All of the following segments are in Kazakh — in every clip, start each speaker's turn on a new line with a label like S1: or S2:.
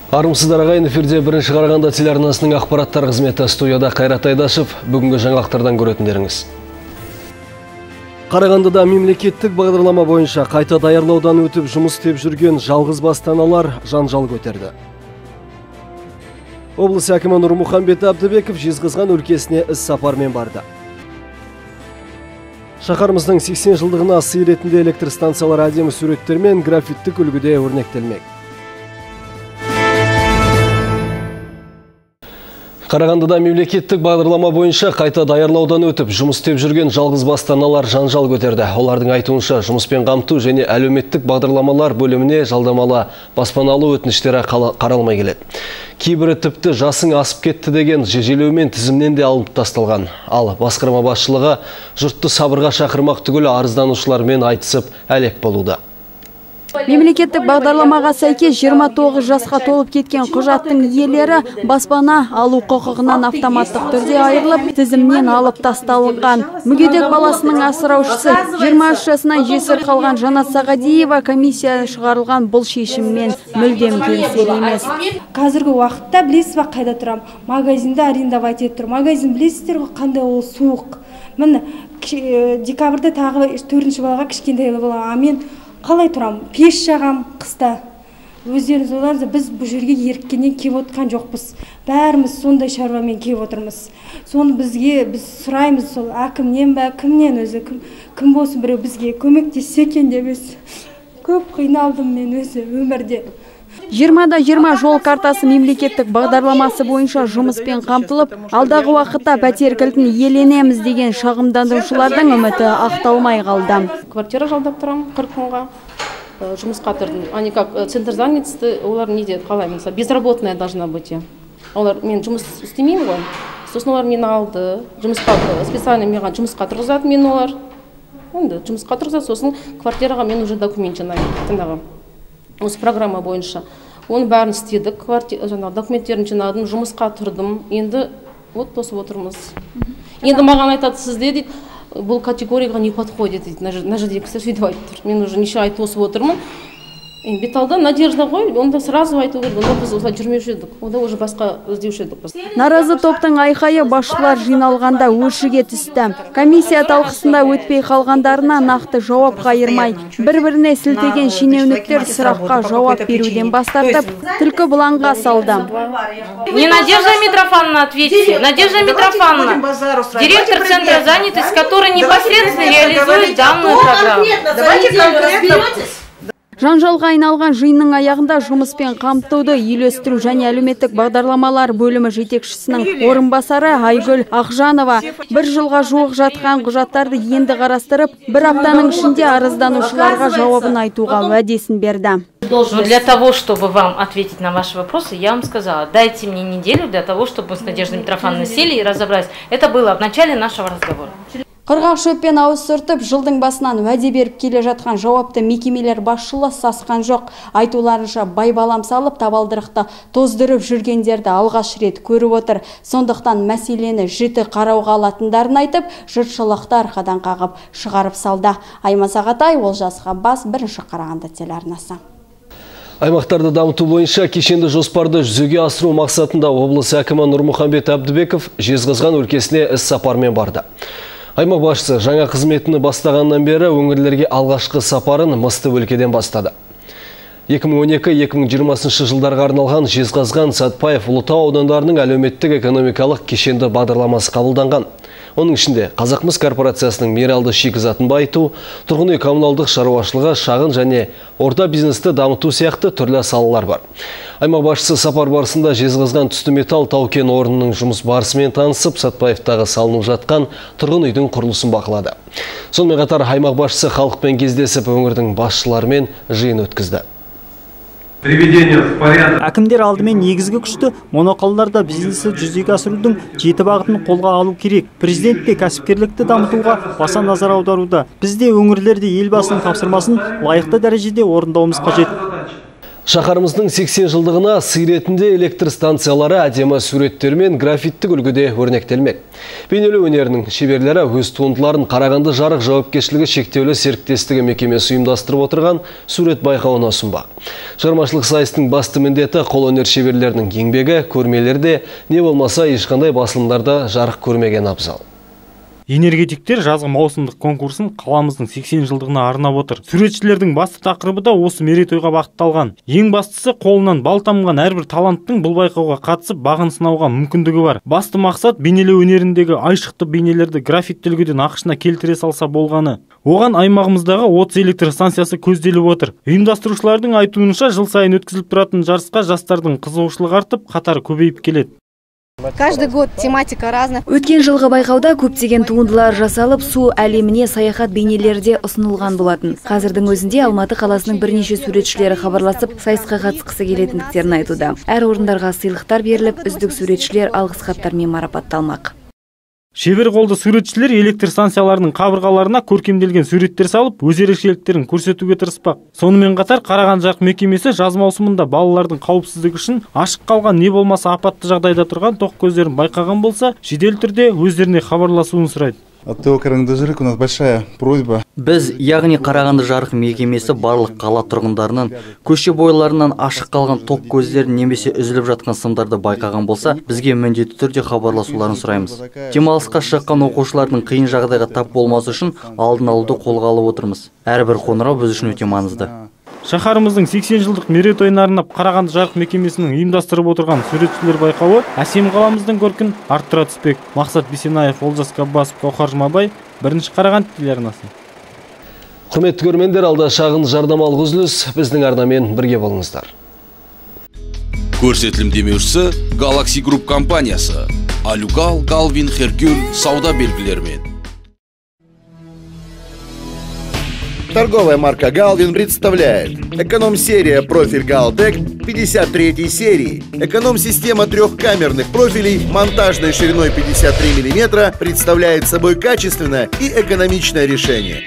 S1: Армысыздар ағайын, эфирде бірінші Қарағанды телеарнасының ақпараттар қызметі, студияда Қайрат Айдашев, бүгінгі жаңалықтардан көретіндеріңіз. Қарағандыда мемлекеттік бағдарлама бойынша қайта даярлаудан өтіп жұмыс істеп жүрген жалғыз баспаналар жанжал көтерді. Облыс әкімі Нұрмұхамбет Әбдібеков Жезқазған өлкесіне іс сапармен барды. Шаһарымыздың 80 жылдығына сый ретінде электр станциялар әдемі суреттермен графиттік үлгіде өрнектелмек. Қарағандыда мемлекеттік бағдарлама бойынша қайта даярлаудан өтіп, жұмыс істеп жүрген жалғыз баспаналар жанжал көтерді. Олардың айтуынша, жұмыспен қамту және әлеуметтік бағдарламалар бөліміне жалдамалы баспаналы өтініштері қаралмай келеді. Кейбірі тіпті жасың асып кетті деген жежелеумен тізімнен де алынып тасталған. Ал басқарма басшылығы жұртты сабырға шақырмақ түгілі арызданушылармен айтысып әлек болуда.
S2: Мемлекеттік бағдарламаға сәйкес 29 жасқа толып кеткен құжаттың иелері баспана алу құқығынан автоматтық түрде айырылып, тізімнен алып тасталынған. Мүгедек баласының асыраушысы 23 жасынан жесір қалған Жанат Сағадиева комиссия шығарылған бұл шешіммен мүлдем келісер емес.
S3: Қазіргі уақытта білесіз бе, қайда тұрам? Магазинді арендовать етіп тұр. Магазин білесіздер ғой, қандай ол суық. Міне декабрьде тағы 4-ші балаға кішкентай бала, мен қалай тұрам? Пеш жағам қыста. Өздеріңіз ойлаңыз, біз бұл жерге еріккеннен келіп отқан жоқпыз. Бәріміз сондай шаруамен келіп отырмыз. Соны біз сұраймыз, сол әкімнен бе, кімнен өзі, кім болсын біреу бізге көмектессе екен деп көп қиналдым мен өзі өмірде.
S2: 20-20 жол картасы мемлекеттік бағдарламасы бойынша жұмыспен қамтылып, алдағы уақытта пәтер кілтін иеленеміз деген шағымданушылардың үміті ақталмай қалды.
S4: Квартира жалдап тұрам 40 күнға, жұмысқа тұрдым. Они как центр занятости, олар не дейді, қалай, мысалы, безработная должна быть. Олар мен жұмыс істемеймін ғой. Сосын олар мені алды, специально маған жұмысқа тұрғызады мен олар. Енді жұмысқа тұрғызады, сосын квартираға мен уже документ жинаймын. Осы программа бойынша. Оны бәрін істедік, документтерін жинадым, жұмысқа тұрдым. Енді вот тосып отырмыз. Енді маған айтады, сізде дейді, бұл категорияға не подходит дейді. На жерде кісі сөйтіп айтып тұр. Мен уже неше ай тосып отырмын. Беталда надежда ғой, онда сразу айту керек, онда біз осылай жүрмеуші едік, онда уже басқа іздеуші едік.
S2: Наразы топтың айқайы басшылар жиналғанда өршіге түсті. Комиссия талқысында өтпей қалғандарына нақты жауап қайырмай, бір-біріне сілтеген шенеуніктер сұраққа жауап беруден бас тартып, түлкі бұланға салды.
S5: Не Надежда Митрофановна ответите, Надежда Митрофановна, директор центра занятости, который непосредственно реализует данную программу.
S6: Давайте конкретно разберетесь.
S2: Жанжалға айналған жиынның аяғында жұмыспен қамтуды үйлестіру және әлеуметтік бағдарламалар бөлімі жетекшісінің орынбасары Айгүл Ақжанова бір жылға жуық жатқан құжаттарды енді қарастырып, бір аптаның ішінде арызданушыларға жауабын айтуға уәдесін берді.
S5: Для того, чтобы вам ответить на ваши вопросы, я вам сказала, дайте мне неделю для того, чтобы мы с Надеждой Митрофановной сели и разобрались. Это было в начале нашего разговора.
S2: Құрғақ шөппен ауыз сүртіп, жылдың басынан уәде беріп келе жатқан жауапты мекемелер басшылы сасқан жоқ. Айтуларынша байбалам салып, табалдырықты тоздырып жүргендерді алғаш рет көріп отыр. Сондықтан мәселені жіті қарауға алатындарын айтып, жұртшылықты арқадан қағып шығарып салды. Аймас Ағатай, Олжас Ғаббас, бірінші Қарағанды телеарнасы.
S1: Аймақтарды дамыту бойынша кешенді жоспарды жүзеге асыру мақсатында облыс әкімі Нұрмұхамбет Әбдібеков Жезқазған өлкесіне іс сапармен барды. Аймақ басшысы жаңа қызметіні бастағаннан бері өңірлерге алғашқы сапарын Мысты өлкеден бастады. 2012-2020 жылдарға арналған Жезқазған, Сәтпаев, Ұлытау аудандарының әлеуметтік экономикалық кешенді бағдарламасы қабылданған. Оның ішінде Қазақмыс корпорациясының минералды шикізатын байыту, тұрғын үй коммуналдық шаруашылығы, шағын және орта бизнесті дамыту сияқты түрлі салалар бар. Аймақ басшысы сапар барысында Жезқазған түсті металл тау-кен орнының жұмыс барысымен танысып, Сәтпаевтағы салынып жатқан тұрғын үйдің құрылысын бақылады. Сонымен қатар аймақ басшысы халықпен кездесіп, өңірдің басшыларымен жиын өткізді.
S7: Әкімдер алдымен негізгі күшті моноқалаларда бизнесті жүзеге асырудың 7 бағытын қолға алу керек. Президент те кәсіпкерлікті дамытуға баса назар аударуда. Бізде өңірлерде елбасының тапсырмасын лайықты дәрежеде орындауымыз қажет.
S1: Шақарымыздың 80 жылдығына сый ретінде электр станциялары әдемі суреттер мен графиттік үлгіде өрнектелмек. Бейнелеу өнерінің шеберлері өз туындыларын Қарағанды жарық жауапкершілігі шектеулі серіктестігі мекемесі ұйымдастырып отырған сурет байқауына ұсынбақ. Шығармашылық сайыстың басты міндеті қолөнер шеберлерінің еңбегі, көрмелерде не болмаса ешқандай басылымдарда жарық көрмеген абзал.
S7: Энергетиктер жазғы маусымдық конкурсын қаламыздың 80 жылдығына арнап отыр. Суретшілердің басты тақырыбы да осы мерейтойға бағытталған. Ең бастысы, қолынан бал тамған әрбір таланттың бұл байқауға қатысып бағын сынауға мүмкіндігі бар. Басты мақсат бейнелеу өнеріндегі айшықты бейнелерді графикті үлгіде нақышына келтіре салса болғаны. Оған аймағымыздағы 30 электр станциясы көзделіп отыр. Ұйымдастырушылардың айтуынша, жыл сайын өткізіліп тұратын жарысқа жастардың қызығушылығы артып, қатары көбейіп келеді.
S8: Каждый год тематика разная.
S9: Өткен жылғы байқауда көптеген туындылар жасалып, су әлеміне саяхат бейнелерде ұсынылған болатын. Қазірдің өзінде Алматы қаласының бірнеше суретшілері хабарласып, сайысқа қатысқысы келетіндіктерін айтуда. Әр орындарға сыйлықтар беріліп, үздік суретшілер алғыс хаттармен марапатталмақ.
S7: Шебер қолды суретшілер электр станцияларының қабырғаларына көркемделген суреттер салып, өз ерекшеліктерін көрсетуге тырыспақ. Сонымен қатар Қарағанды жарық мекемесі жаз маусымында балалардың қауіпсіздігі үшін ашық қалған не болмаса апатты жағдайда тұрған тоқ көздерін байқаған болса, жедел түрде өздеріне хабарласуын сұрайды.
S10: От ТО Қарағанды жарық у нас большая просьба.
S11: Біз, яғни Қарағанды жарық мекемесі барлық қала тұрғындарынан көше бойларынан ашық қалған тоқ көздерін немесе үзіліп жатқан сымдарды байқаған болса, бізге міндетті түрде хабарласуларын сұраймыз. Демалысқа шыққан оқушылардың қиын жағдайға тап болмасы үшін алдын алуды қолға алып отырмыз. Әрбір қоңырау біз үшін өте маңызды.
S7: Шаһарымыздың 80 жылдық мерейтойына арнап Қарағанды жарық мекемесінің ұйымдастырып отырған суретшілер байқауы әсем қаламыздың көркін арттыра түспек. Мақсат Бисенаев, Олжас Қаббасов, Қауқар Жұмабай, бірінші Қарағанды телеарнасы.
S1: Құрметті көрермендер, алда шағын жарнамалық үзіліс, біздің арнамен бірге болыңыздар.
S12: Көрсетілім демеушісі Galaxy Group компаниясы. Алюгал, Галвин, Херкюль сауда белгілерімен.
S13: Торговая марка Galvin представляет эконом-серия профиль Galtec 53 серии. Эконом-система трехкамерных профилей монтажной шириной 53 мм представляет собой качественное и экономичное решение.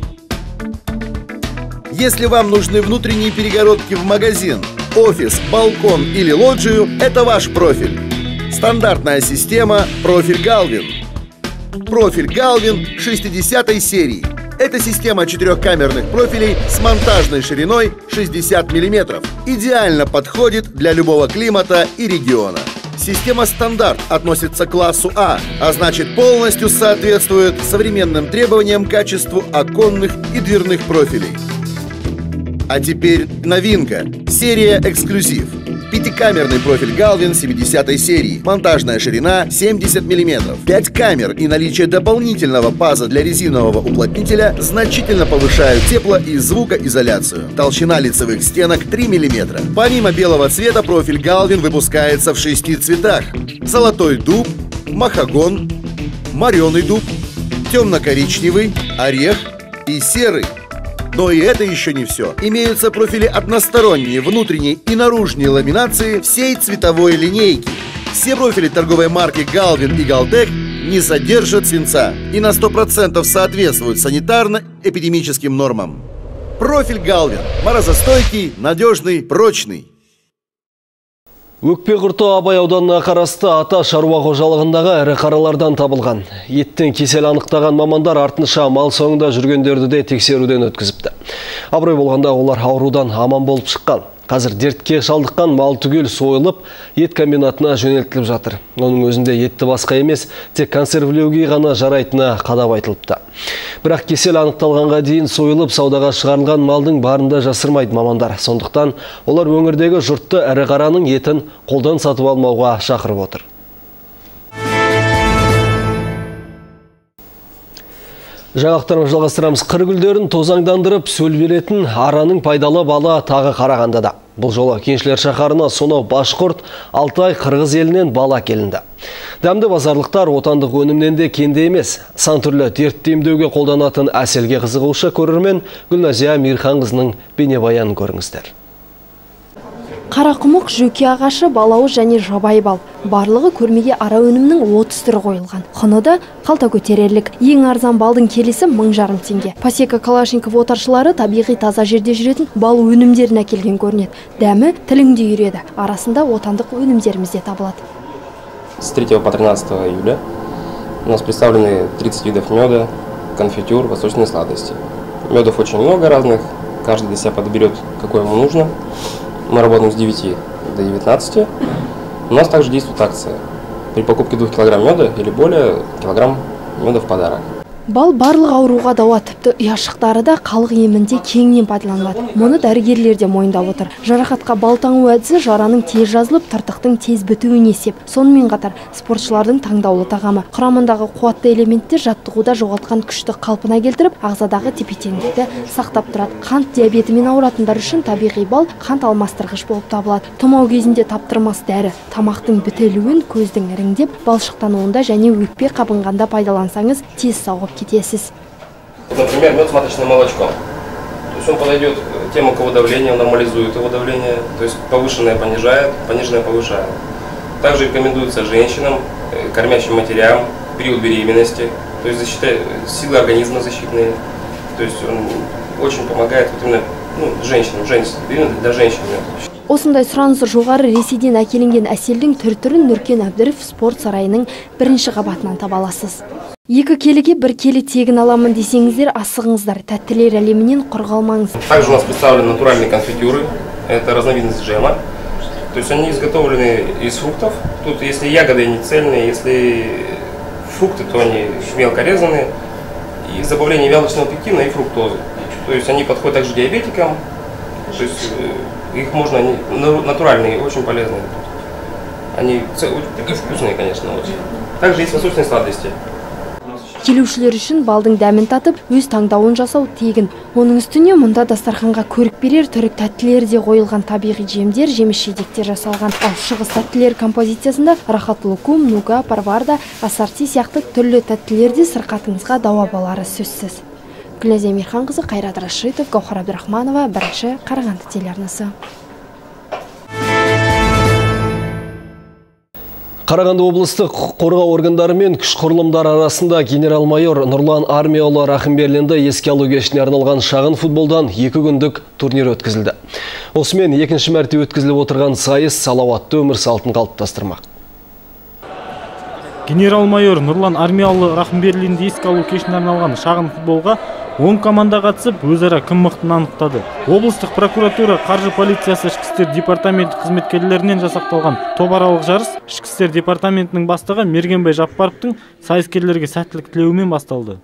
S13: Если вам нужны внутренние перегородки в магазин, офис, балкон или лоджию, это ваш профиль. Стандартная система профиль Galvin. Профиль Galvin 60 серии. Это система четырехкамерных профилей с монтажной шириной 60 мм. Идеально подходит для любого климата и региона. Система стандарт относится к классу А, а значит полностью соответствует современным требованиям к качеству оконных и дверных профилей. А теперь новинка. Серия эксклюзив. Пятикамерный профиль Galvin 70 серии. Монтажная ширина 70 мм. 5 камер и наличие дополнительного паза для резинового уплотнителя значительно повышают тепло- и звукоизоляцию. Толщина лицевых стенок 3 мм. Помимо белого цвета, профиль Galvin выпускается в 6 цветах. Золотой дуб, махагон, мореный дуб, темно-коричневый, орех и серый. Но и это еще не все. Имеются профили односторонние, внутренней и наружной ламинации всей цветовой линейки. Все профили торговой марки Galvin и Galtec не содержат свинца и на 100% соответствуют санитарно-эпидемическим нормам. Профиль Galvin – морозостойкий, надежный, прочный.
S1: Өкпе құрты Абай ауданына қарасты ата шаруа қожалығындағы ірі қаралардан табылған. Еттен кесел анықтаған мамандар артынша мал соңында жүргендерді де тексеруден өткізіпті. Абырой болғанда олар аурудан аман болып шыққан. Қазір дертке шалдыққан мал түгел сойылып, ет комбинатына жөнелтіліп жатыр. Оның өзінде етті басқа емес, тек консервілеуге ғана жарайтыны қадап айтылыпты. Бірақ кесел анықталғанға дейін сойылып, саудаға шығарылған малдың барында жасырмайды мамандар. Сондықтан олар өңірдегі жұртты ірі қараның етін қолдан сатып алмауға шақырып отыр. Жаңалықтарымызды жалғастырамыз. Қыр гүлдерін тозаңдандырып сөл беретін араның пайдалы балы тағы Қарағандыда. Бұл жолы кеншілер шаһарына сонау Башқұрт, Алтай, Қырғыз елінен бала келінді. Дәмді базарлықтар отандық өнімнен де кенде емес. Сан түрлі дертті емдеуге қолданатын әселге қызығушы көрермен Гүлназия Мирханқызының бейнебаянын көріңіздер.
S14: Қарақұмық, жөке ағашы, балауыз және жабайы бал. Барлығы көрмеге ара өнімнің 30 түрі қойылған. Құны да қалта көтерерлік. Ең арзан балдың келісі 1000 теңге. Пасека Калашников отаршылары табиғи таза жерде жүретін бал өнімдерін әкелген көрінеді. Дәмі тіліңде үйреді. Арасында отандық өнімдеріміз де табылады.
S15: С 3 по 13 июля у нас представлены 30 видов меда, конфитюр, восточные сладости. Медов очень много разных, каждый для себя подберет, какой ему нужно. Мы работаем с 9 до 19. У нас также действует акция. При покупке 2 килограмм меда или более, килограмм меда в подарок.
S14: Бал барлық ауруға дауа, тіпті ұяшықтары да халық емінде кеңінен пайдаланылады. Мұны дәрігерлер де мойындап отыр. Жарақатқа бал таңу әдісі жараның тез жазылып, тыртықтың тез бітуіне сеп. Сонымен қатар спортшылардың таңдаулы тағамы. Құрамындағы қуатты элементтер жаттығуда жоғалтқан күшті қалпына келтіріп, ағзадағы тепе-теңдікті сақтап тұрады. Қант диабетімен ауыратындар үшін табиғи бал қант алмастырғыш болып табылады. Тұмау кезінде таптырмас дәрі. Тамақтың бітелуін, көздің іріңдеп, балшықтануында және өкпе қабынғанда пайдалансаңыз, тез сауығып кетесіз.
S15: Например, мед с маточным молочком. То есть он подойдет тем, у кого давление, он нормализует его давление, то есть повышенное понижает, пониженное повышает. Также рекомендуется женщинам, кормящим матерям, в период беременности, то есть силы организма защитные. То есть он очень помогает вот именно женщинам, для женщин.
S14: Осындай сұранысы жоғары Ресейден әкелінген әселдің түр-түрін Нұркен Әбдіров спорт сарайының бірінші қабатынан таба аласыз. 2 келіге 1 келі тегін аламын десеңіздер, асығыңыздар, тәттілер әлемінен құр қалмаңыз.
S15: Также у нас представлены натуральные конфитюры, это разновидность джема. То есть они изготовлены из фруктов. Тут если ягоды они цельные, если фрукты, то они мелко резанные. И с добавлением вялочного пектина и фруктозы. То есть они подходят также диабетикам. То есть их можно, они натуральные, очень полезные. Они такие вкусные, конечно. Также есть восточные сладости.
S14: Келушілер үшін балдың дәмін татып, өз таңдауын жасау тегін. Оның үстіне мұнда дастарханға көрік берер түрік тәттілер де қойылған, табиғи жемдер, жеміс-жидектер жасалған. Ал шығыс тәттілер композициясында рахат лукум, нуга, парварда, ассорти сияқты түрлі тәттілерде сырқатыңызға дауа болары сөзсіз. Гүлназия Мирханқызы, Қайрат Рашитов, Гаухар Абдрахманова, Бірінші Қарағанды телеарнасы.
S1: Қарағанды облыстық құқық қорғау органдары мен күш құрылымдар арасында генерал-майор Нұрлан Армияұлы Рахымберлинді еске алу кешіне арналған шағын футболдан 2 күндік турнир өткізілді. Осымен екінші мәрте өткізіліп отырған сайыс салауатты өмір салтын қалыптастырмақ.
S7: Генерал-майор Нұрлан Армияұлы Рахымберлинді еске алу кешіне арналған шағын футболға 10 команда қатысып, өзара кім мықтыны анықтады. Облыстық прокуратура, қаржы полициясы, ішкі істер департаменті қызметкерлерінен жасақталған топаралық жарыс ішкі істер департаментінің бастығы Мергенбай Жаппаровтың сайыскерлерге сәттілік тілеуімен басталды.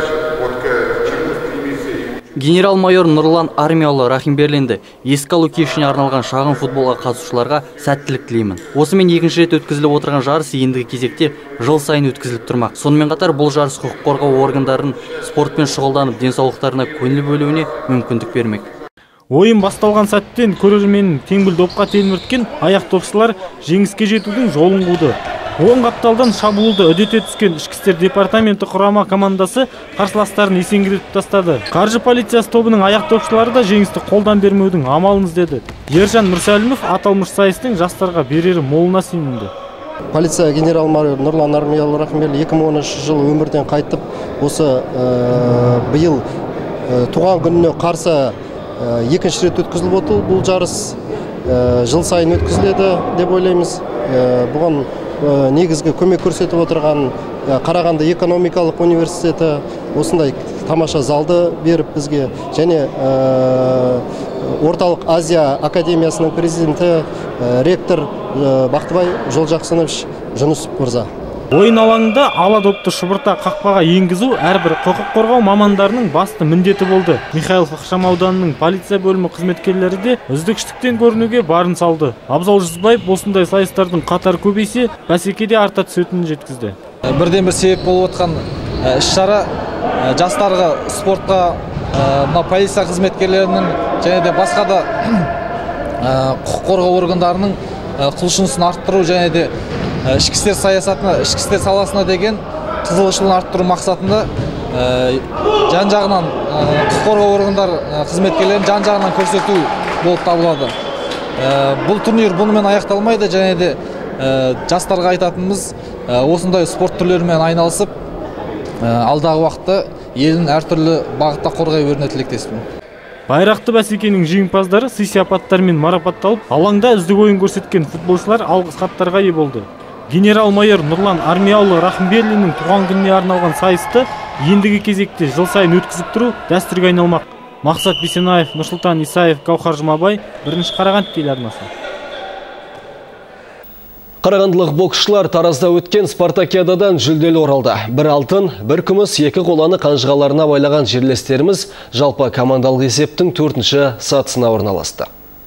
S11: Генерал-майор Нұрлан Армияұлы Рахымберлинді еске алу кешіне арналған шағын футболға қатысушыларға сәттілік тілеймін. Осымен екінші рет өткізіліп отырған жарыс ендігі кезекте жыл сайын өткізіліп тұрмақ. Сонымен қатар бұл жарыс құқық қорғау органдарының спортпен шұғылданып денсаулықтарына көңіл бөлуіне мүмкіндік бермек.
S7: Ойын басталған сәттен көрерменнің теңбіл допқа телмірткен аяқ топшылар жеңіске жетудің жолын қуды. Оң қапталдан шабуылды үдете түскен ішкі істер департаменті құрама командасы қарсыластарын есеңгіретіп тастады. Қаржы полициясы тобының аяқ топшылары да жеңісті қолдан бермеудің амалын іздеді. Ержан Мүрсәлімов аталмыш сайыстың жастарға берері молына сенімді.
S16: Полиция генерал-майор Нұрлан Армияұлы Рахымберлин 2013 жылы өмірден қайтып, осы биыл туған күніне қарсы екінші рет өткізіліп отыр. Бұл жарыс жыл сайын өткізіледі деп ойлаймыз. Бұған негізгі көмек көрсетіп отырған Қарағанды экономикалық университеті осындай тамаша залды беріп бізге, және Орталық Азия академиясының президенті ректор Бақтыбай Жолжақсынович Жүнісов мырза.
S7: Ойын алаңында ала допты шұбырта қақпаға енгізу әрбір құқық қорғау мамандарының басты міндеті болды. Михайлов ықшамауданының полиция бөлімі қызметкерлері де үздікшіліктен көрінуге барын салды. Абзал Жүзбаев осындай сайыстардың қатар көбейсе, бәсекеде арта түсетінін жеткізді.
S17: Бірден бір себеп болып отқан іс-шара жастарға спортқа полиция қызметкерлерінің және де басқа да құқық қорғау органдарының құлшынысын арттыру және де ішкі істер саясатына, ішкі істер саласына деген қызығушылығын арттыру мақсатында жан-жағынан құқық қорғау органдар қызметкерлерін жан-жағынан көрсету болып табылады. бұл турнир бұнымен аяқталмайды, және де жастарға айтатынымыз осындай спорт түрлерімен айналысып, алдағы уақытта елін әртүрлі бағытта қорғай беруіне тілектеспін.
S7: Байрақты бәсекенің жеңімпаздары сый-сияпаттармен марапатталып, алаңда үздік ойын көрсеткен футболшылар алғыс хаттарға ие болды. Генерал-майор Нұрлан Армияұлы Рахымберлиннің туған күніне арналған сайысты ендігі кезекте жыл сайын өткізіп тұру дәстүрге айналмақ. Мақсат Бейсенаев, Нұрсұлтан Исаев, Гаухар Жұмабай, бірінші Қарағанды телеарнасы.
S1: Қарағандылық боксшылар Таразда өткен спартакиададан жүлделі оралды. Бір алтын, бір күміс, екі қоланы қанжығаларына байлаған жерлестеріміз жалпы командалық есептің 4-ші сатысына орналасты.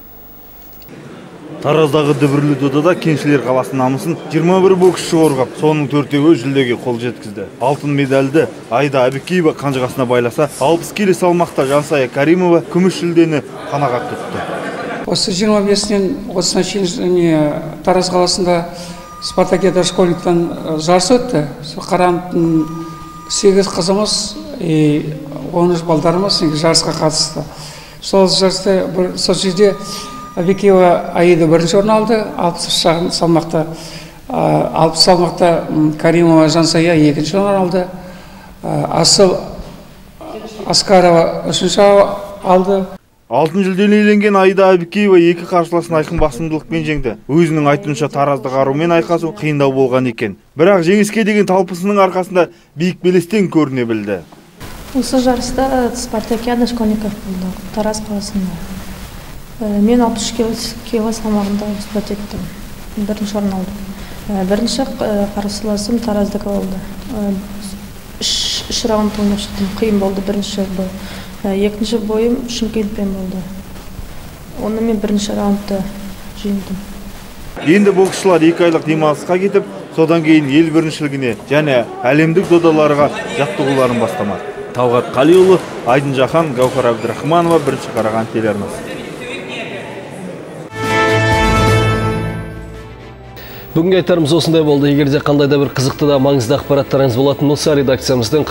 S18: Тараздағы дүбірлі додада кеншілер қаласының намысын 21 боксшы қорғап, соның 4-еуі жүлдеге қол жеткізді. Алтын медальді Айда Абикеева қанжығасына байласа, 60 келі салмақта Жансая Каримова күміс жүлдені қанағат тұтты.
S19: Осы 25-нен 30-на шейін Тараз қаласында спартакиада школьниктан жарыс өтті. Қарағандының 8 қызымыз, 13 балдарымыз жарысқа қатысты. Сол жарыста сол жерде Абикеева Аида бірінші орын алды, 60 салмақта. 60 салмақта Каримова Жансая екінші орын алды. Асыл Аскарова үшінші алды.
S18: Алтын жүлдені иеленген Аида Абикеева екі қарсыласын айқын басымдылықпен жеңді. Өзінің айтуынша Таразды қарумен айқасу қиындау болған екен. Бірақ жеңіске деген талпысының арқасында биік белестен көріне білді.
S20: Осы жарыста спартакиада школьников болды, Тараз қаласында. Мен 60 кило салмағында спорт еттім. Бірінші орын алдым. Бірінші қарсыласым Тараздікі болды. 3 раунд ойнап шықтым. Қиын болды бірінші бой. Екінші бойым Шымкентпен болды. Оны мен бірінші раундты жеңдім.
S18: Енді боксшылар 2 айлық демалысқа кетіп, содан кейін ел біріншілігіне және әлемдік додаларға жаттығуларын бастамақ. Талғат Қалиұлы, Айдын Жахан, Гаухар Абдрахманова, бірінші Қарағанды телеарнасы.
S1: Бүгінгі айтарымыз осындай болды. Егерде қандайда бір қызықты да маңызды ақпараттарыңыз болатын болса, редакциямыздың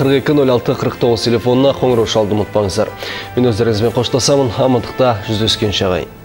S1: 42-06-49 телефонына қоңырау шалуды ұмытпаңыздар. Мен өздеріңізбен қоштасамын. Амандықта жүздескенше ағайын.